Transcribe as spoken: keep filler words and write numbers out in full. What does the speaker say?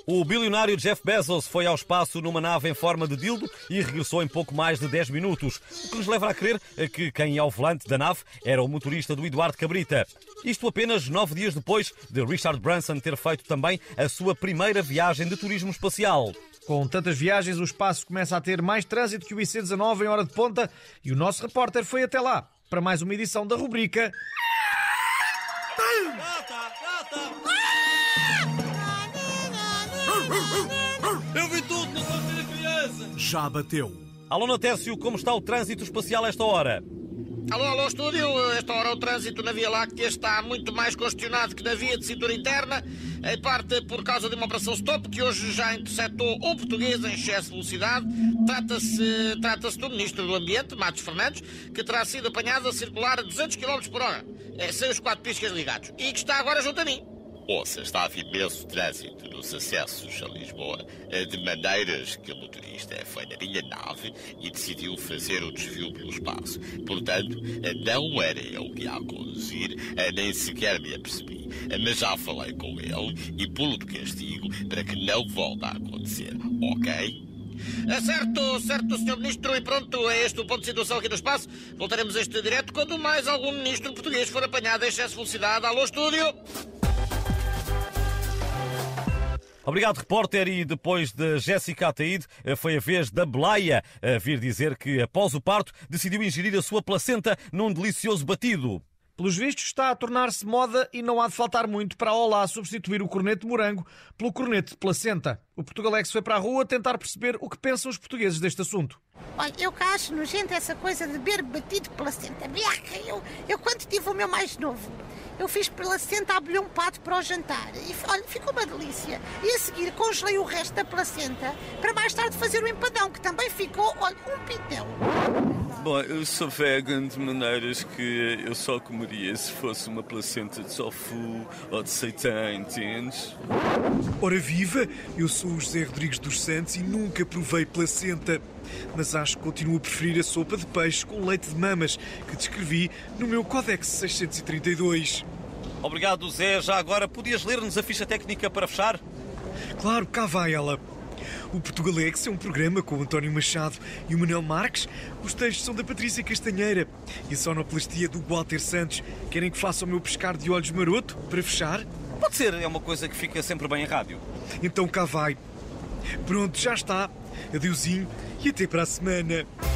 O bilionário Jeff Bezos foi ao espaço numa nave em forma de dildo e regressou em pouco mais de dez minutos, o que nos leva a crer que quem ia ao volante da nave era o motorista do Eduardo Cabrita. Isto apenas nove dias depois de Richard Branson ter feito também a sua primeira viagem de turismo espacial. Com tantas viagens, o espaço começa a ter mais trânsito que o I C dezanove em hora de ponta e o nosso repórter foi até lá para mais uma edição da rubrica... Gata, gata! Eu vi tudo, não gosto de criança! Já bateu. Alô, Natécio, como está o trânsito espacial a esta hora? Alô, alô, estúdio. Esta hora o trânsito na Via Láctea está muito mais congestionado que na via de cintura interna, em parte por causa de uma operação stop que hoje já interceptou um português em excesso de velocidade. Trata-se trata-se do Ministro do Ambiente, Matos Fernandes, que terá sido apanhado a circular a duzentos quilómetros por hora, sem os quatro piscas ligados, e que está agora junto a mim. Ouça, está a haver imenso trânsito nos acessos a Lisboa, de maneiras que o motorista foi na minha nave e decidiu fazer o desvio pelo espaço. Portanto, não era eu que ia a conduzir, nem sequer me apercebi. Mas já falei com ele e pulo de castigo para que não volte a acontecer, ok? É certo, certo, senhor Ministro, e pronto, é este o ponto de situação aqui no espaço. Voltaremos a este direto quando mais algum ministro português for apanhado em excesso de velocidade. Alô, estúdio! Obrigado, repórter. E depois de Jéssica Ataíde, foi a vez da Belaia a vir dizer que, após o parto, decidiu ingerir a sua placenta num delicioso batido. Pelos vistos, está a tornar-se moda e não há de faltar muito para a Olá substituir o corneto de morango pelo corneto de placenta. O Portugalex foi para a rua tentar perceber o que pensam os portugueses deste assunto. Olha, eu cá acho nojento essa coisa de beber batido de placenta. Eu, eu quando tive o meu mais novo, eu fiz placenta a bolhão pato para o jantar. E olha, ficou uma delícia. E a seguir congelei o resto da placenta para mais tarde fazer o empadão, que também ficou, olha, um pitel. Bom, eu sou vegan de maneiras que eu só comeria se fosse uma placenta de tofu ou de seitã, entendes? Ora viva, eu sou o José Rodrigues dos Santos e nunca provei placenta. Mas acho que continuo a preferir a sopa de peixe com leite de mamas que descrevi no meu Codex seiscentos e trinta e dois. Obrigado, Zé. Já agora, podias ler-nos a ficha técnica para fechar? Claro, cá vai ela. O Portugalex é um programa com o António Machado e o Manuel Marques. Os textos são da Patrícia Castanheira e a sonoplastia do Walter Santos. Querem que faça o meu pescar de olhos maroto para fechar? Pode ser, é uma coisa que fica sempre bem em rádio. Então cá vai. Pronto, já está. Adeusinho e até para a semana.